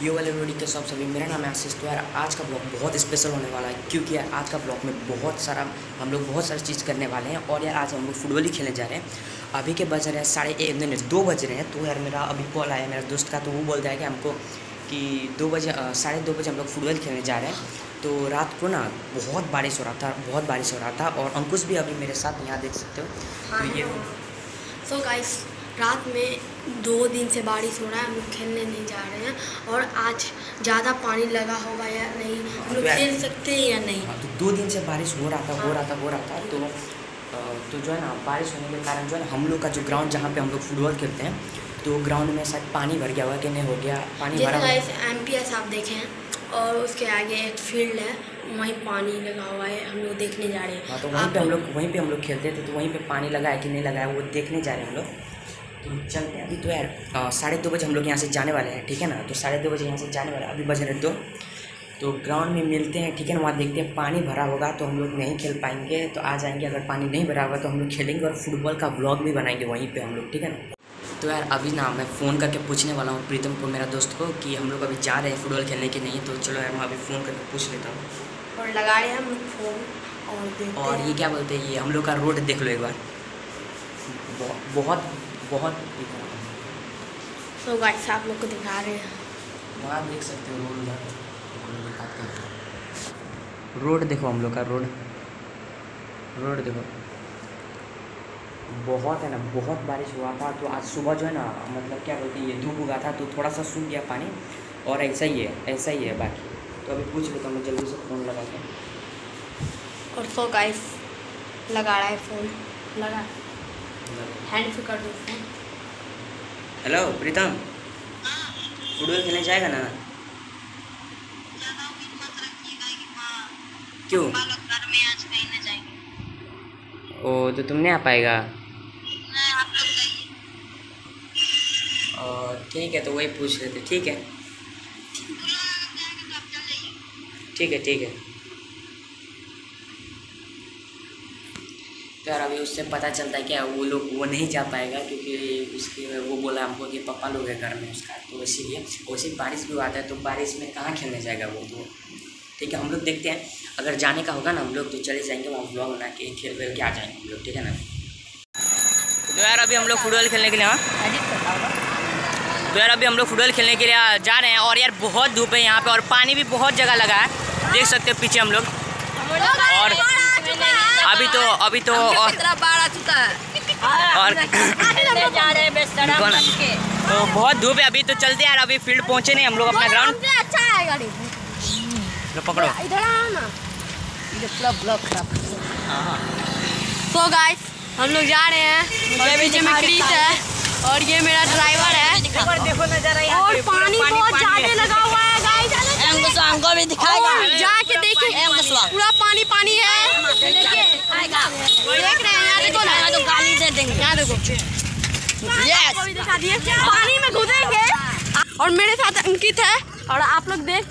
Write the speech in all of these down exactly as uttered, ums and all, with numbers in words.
यो वाले रोडी के सब सभी, मेरा नाम है आशीष। तो यार आज का ब्लॉग बहुत स्पेशल होने वाला है, क्योंकि यार आज का ब्लॉग में बहुत सारा हम लोग बहुत सारी चीज़ करने वाले हैं। और यार आज हम लोग फुटबॉल ही खेलने जा रहे हैं। अभी के बज रहे हैं साढ़े एक नहीं दो बज रहे हैं। तो यार मेरा अभी कॉल आया मेरा दोस्त का, तो वो बोलता है कि हमको कि दो बजे साढ़े दो बजे हम लोग फुटबॉल खेलने जा रहे हैं। तो रात को ना बहुत बारिश हो रहा था, बहुत बारिश हो रहा था। और अंकुश भी अभी मेरे साथ यहाँ देख सकते हो। हाँ, तो ये सो गाइस रात में दो दिन से बारिश हो रहा है, हम लोग खेलने नहीं जा रहे हैं। और आज ज़्यादा पानी लगा होगा या नहीं, हम लोग खेल सकते हैं या नहीं। हाँ, तो दो दिन से बारिश हो रहा था हो रहा था हो रहा था तो तो जो है ना बारिश होने के कारण जो है ना हम लोग का जो ग्राउंड जहाँ पे हम लोग फुटबॉल खेलते हैं, तो ग्राउंड में शायद पानी भर गया हुआ कि नहीं हो गया पानी भरा हुआ। एम पी एस आप देखें और उसके आगे एक फील्ड है, वहीं पानी लगा हुआ है, हम लोग देखने जा रहे हैं। हाँ, तो वहीं पे हम लोग वहीं पे हम लोग खेलते थे, तो वहीं पे पानी लगा है कि नहीं लगा है वो देखने जा रहे हैं हम लोग। तो चलते हैं अभी। तो यार साढ़े दो बजे हम लोग यहाँ से जाने वाले हैं, ठीक है ना। तो साढ़े दो बजे यहाँ से जाने वाले हैं, अभी बज रहे दो। तो ग्राउंड में मिलते हैं, ठीक है ना। वहाँ देखते हैं पानी भरा होगा तो हम लोग नहीं खेल पाएंगे, तो आ जाएंगे। अगर पानी नहीं भरा होगा तो हम लोग खेलेंगे और फुटबॉल का ब्लॉग भी बनाएंगे वहीं पे हम लोग, ठीक है ना। तो यार अभी ना मैं फ़ोन करके पूछने वाला हूँ प्रीतम को, मेरा दोस्त को, कि हम लोग अभी जा रहे हैं फुटबॉल खेलने के नहीं। तो चलो यार मैं अभी फ़ोन करके पूछ लेता हूँ। और लगा रहे हैं हम लोग फ़ोन और देखते और हैं। ये क्या बोलते हैं, ये हम लोग का रोड देख लो एक बार, बहुत बहुत तो गाइस आप लोग को दिखा रहे हैं, वहाँ देख सकते हो रोड, उधर रोड देखो हम लोग का रोड रोड देखो बहुत है ना, बहुत बारिश हुआ था। तो आज सुबह जो है ना, मतलब क्या बोलते हैं, ये धूप उगा था तो थोड़ा सा सूख गया पानी, और ऐसा ही है ऐसा ही है बाकी। तो अभी पूछ लेता हूँ जल्दी से फ़ोन लगा के। और सो गाइस लगा रहा है फ़ोन, लगा हैंड पे कर दो फ़ोन। हेलो प्रीतम, फुटबॉल खेलने जाएगा ना? क्यों? ओ तो तुम नहीं आ पाएगा? और ठीक है, तो वही पूछ रहे थे। ठीक है ठीक है ठीक है। तो यार अभी उससे पता चलता है क्या, वो लोग वो नहीं जा पाएगा, क्योंकि उसके वो बोला हमको कि पापा लोग है घर में उसका, तो इसीलिए वैसे बारिश भी आता है, तो बारिश में कहाँ खेलने जाएगा वो। तो ठीक है, हम लोग देखते हैं, अगर जाने का होगा ना हम लोग तो चले जाएंगे वहाँ ब्लॉग बना के खेल खेल के आ जाएंगे हम लोग, ठीक है ना। तो यार अभी हम लोग फुटबॉल खेलने के लिए हाँ तो यार अभी हम लोग फुटबॉल खेलने के लिए जा रहे हैं। और यार बहुत धूप है यहाँ पे, और पानी भी बहुत जगह लगा है, देख सकते हो पीछे हम लोग। और अभी तो अभी तो और तो बहुत धूप है अभी। तो चलते हैं यार, अभी फील्ड पहुँचे नहीं हम लोग अपना ग्राउंड। पकड़ो तो गाइस हम लोग जा रहे हैं, और पीछे में क्रीज है और ये मेरा ड्राइवर है। देखो नजारा, और पानी बहुत ज्यादा लगा हुआ है गाइस, हमको भी दिखाएगा, जाके देखिए पूरा पानी पानी है। देख रहे हैं यहाँ देखो ना, तो गाली दे देंगे। यहाँ देखो यस पानी में घुसेंगे। और मेरे साथ अंकित है, और आप लोग देख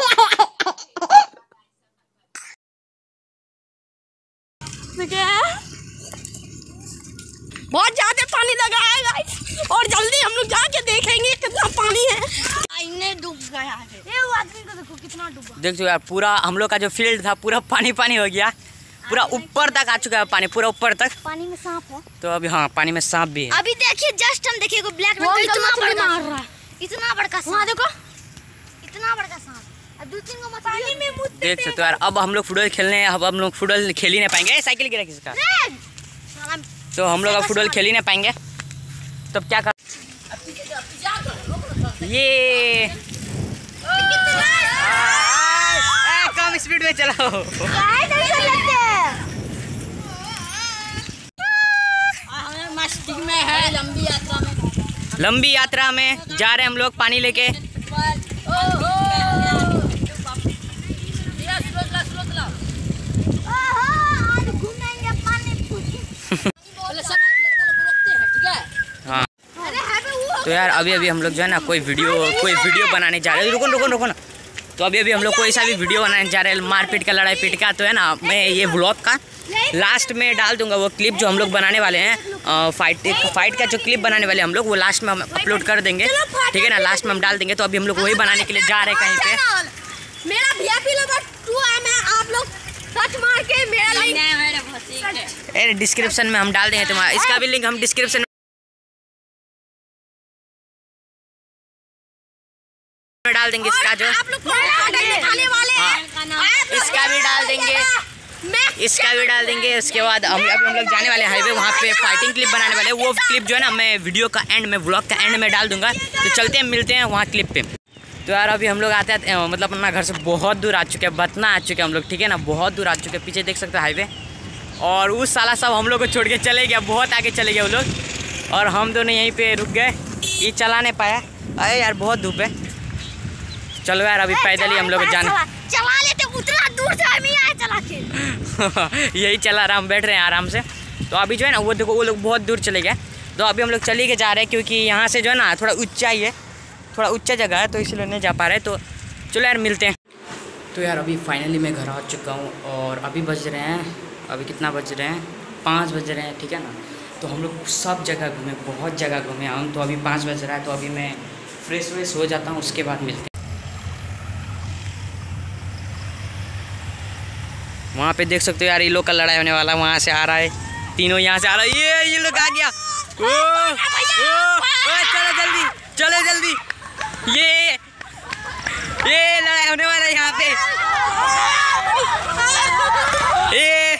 बहुत ज्यादा पानी लगा है गाइस, और जल्दी हम लोग जाके देखेंगे कितना पानी है। डूब गया है, ये आदमी को देखो कितना डूबा। देख यार पूरा हम लोग का जो फील्ड था पूरा पानी पानी हो गया, पूरा ऊपर तक आ चुका है पानी, पूरा ऊपर तक। पानी में सांप है तो अभी हाँ पानी में सांप भी है। अभी देखिए जस्ट हम देखिए ब्लैक रंग का इतना बड़ा मार रहा है, इतना बड़का सांप देखो, इतना बड़का सांप। दो तीन को पानी में मुँह देख सकते हो यार। अब हम लोग फुटबॉल खेलने अब हम लोग फुटबॉल खेल ही नहीं पाएंगे। साइकिल गिरा किसका? तो हम लोग अब फुटबॉल खेल ही नहीं पाएंगे, तब क्या कर ये कम स्पीड में चलाओ। मस्ती में है, लंबी यात्रा में लंबी यात्रा में जा रहे हैं हम लोग पानी लेके। हाँ तो यार अभी अभी हम लोग जो है ना कोई वीडियो कोई वीडियो बनाने जा रहे हैं। रुको रुको रुको ना। तो अभी अभी हम लोग कोई सा भी वीडियो बनाने जा रहे हैं, मारपीट का, लड़ाई पीट का। तो है ना मैं ये व्लॉग का लास्ट में डाल दूंगा वो क्लिप जो हम लोग बनाने वाले हैं, फाइट फाइट का जो क्लिप बनाने वाले हम लोग, वो लास्ट में हम अपलोड कर देंगे, ठीक है ना। लास्ट में हम डाल देंगे। तो अभी हम लोग वही बनाने के लिए जा रहे हैं कहीं पे। मेरा वीआईपी नंबर टू है, मैं आप लोग सर्च मार के मेरा लिंक डिस्क्रिप्शन में हम डाल देंगे तुम्हारा, इसका भी लिंक हम डिस्क्रिप्शन में डाल देंगे। इसका जो आप लोग दिखाने वाले हैं, इसका भी डाल देंगे, इसका भी डाल देंगे। उसके बाद हम अभी हम लोग जाने वाले हैं हाईवे, वहाँ पे फाइटिंग क्लिप बनाने वाले हैं। वो क्लिप जो है ना मैं वीडियो का एंड में, व्लॉग का एंड में डाल दूंगा। तो चलते हैं, मिलते हैं वहाँ क्लिप पे। तो यार अभी हम लोग आते हैं, मतलब अपना घर से बहुत दूर आ चुके हैं, बतना आ चुके हैं हम लोग, ठीक है ना। बहुत दूर आ चुके हैं, पीछे देख सकते हैं हाईवे। और उस साला सब हम लोग को छोड़ के चले गया, बहुत आगे चले गए वो लोग, और हम दोनों यहीं पे रुक गए। ये चला नहीं पाया, अरे यार बहुत धूप है। चलो यार अभी पैदल ही हम लोग जाना, चला लेते, उतना दूर से हम ही आए चला के। यही चला रहा, हम बैठ रहे हैं आराम से। तो अभी जो है ना वो देखो वो लोग बहुत दूर चले गए। तो अभी हम लोग चले के जा रहे हैं, क्योंकि यहाँ से जो है ना थोड़ा ऊंचाई है, थोड़ा ऊंचा जगह है, तो इसलिए नहीं जा पा रहे। तो चलो यार मिलते हैं। तो यार अभी फाइनली मैं घर आ चुका हूँ, और अभी बज रहे हैं, अभी कितना बज रहे हैं, पाँच बज रहे हैं, ठीक है ना। तो हम लोग सब जगह घूमे, बहुत जगह घूमे हम। तो अभी पाँच बज रहा है, तो अभी मैं फ्रेश व्रेश हो जाता हूँ, उसके बाद मिलते हैं। वहाँ पे देख सकते हो यार, ये लोग का लड़ाई होने वाला, वहाँ से आ रहा है, तीनों यहाँ से आ रहा है। ये ये लोग आ गया, ओ, ओ, ओ, चलो जल्दी, चलो जल्दी, ये ये लड़ाई होने वाला है यहाँ पे। ये